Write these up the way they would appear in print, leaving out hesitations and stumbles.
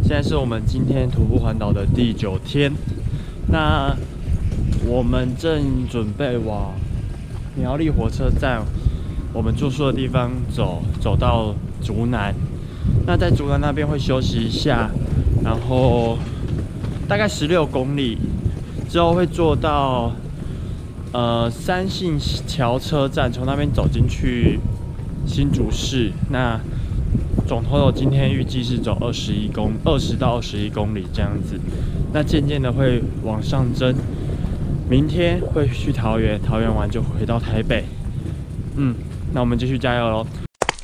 现在是我们今天徒步环岛的第9天，那我们正准备往苗栗火车站我们住宿的地方走到竹南。那在竹南那边会休息一下，然后大概16公里之后会坐到三信桥车站，从那边走进去新竹市。那总 total 今天预计是走20到21公里这样子。那渐渐的会往上增，明天会去桃园，桃园完就回到台北。那我们继续加油喽！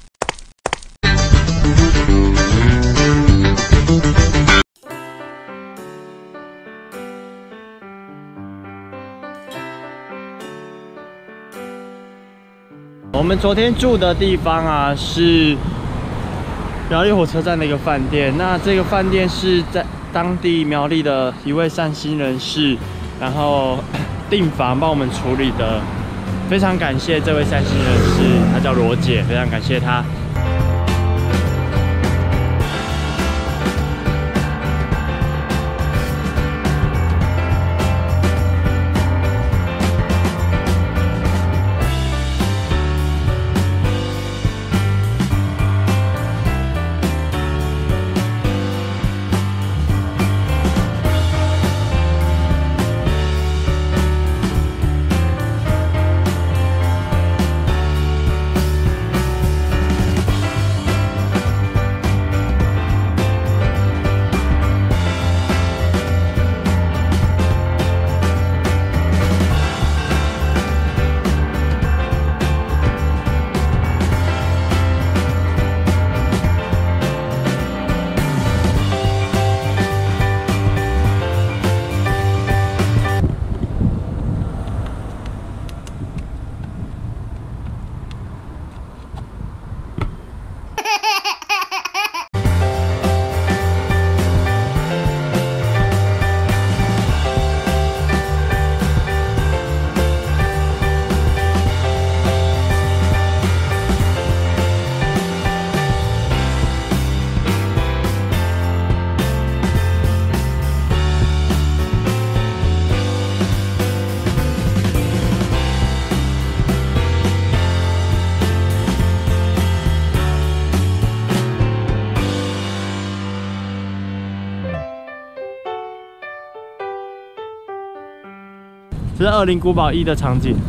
我们昨天住的地方啊，是苗栗火车站的一个饭店。那这个饭店是在当地苗栗的一位善心人士，然后订房帮我们处理的。非常感谢这位善心人士，她叫罗姐，非常感谢她。这是恶灵古堡1的场景。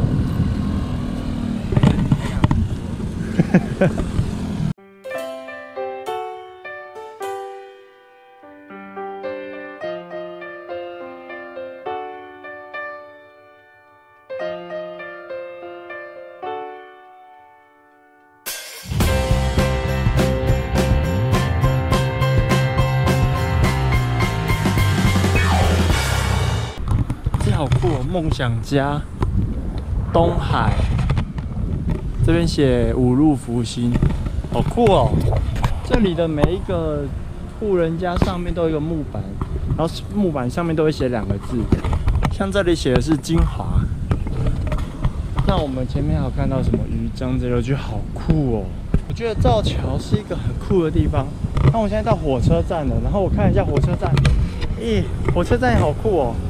好酷哦！梦想家、东海，这边写五路福星，好酷哦！这里的每一个户人家上面都有一个木板，然后木板上面都会写2个字，像这里写的是金华。那我们前面还有看到什么鱼章之类的，我觉得好酷哦！我觉得造桥是一个很酷的地方。那我现在到火车站了，然后我看一下火车站，火车站也好酷哦！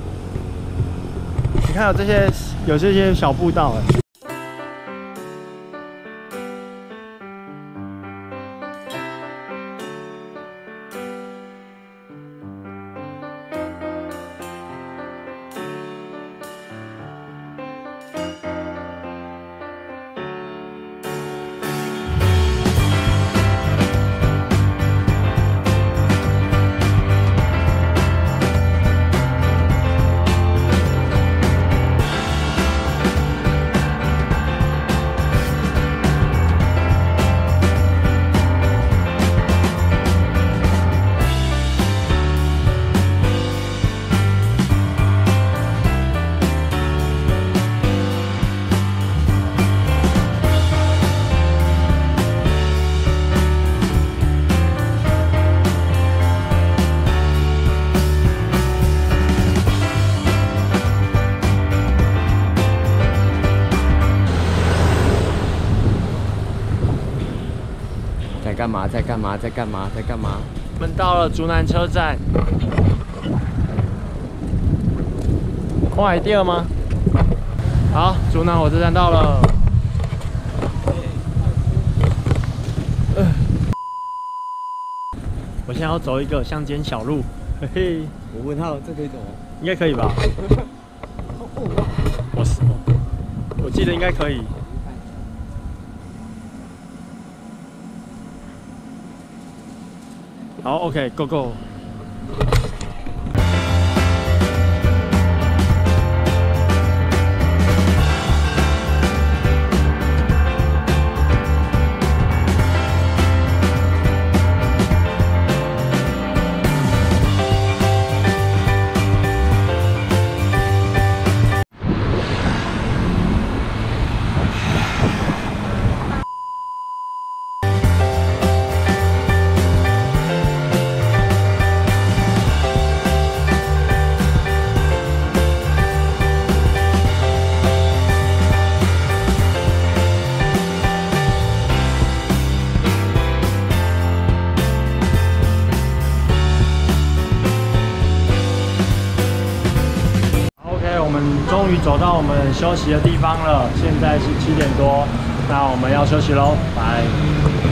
你看有这些小步道哎。在干嘛？ 们到了竹南车站，快掉吗？好，竹南火车站到了。我现在要走一个乡间小路，嘿嘿。 我问他这可以走吗？ 应该可以吧？我记得应该可以。好 ，OK，Go Go。终于走到我们休息的地方了，现在是7点多，那我们要休息喽，拜。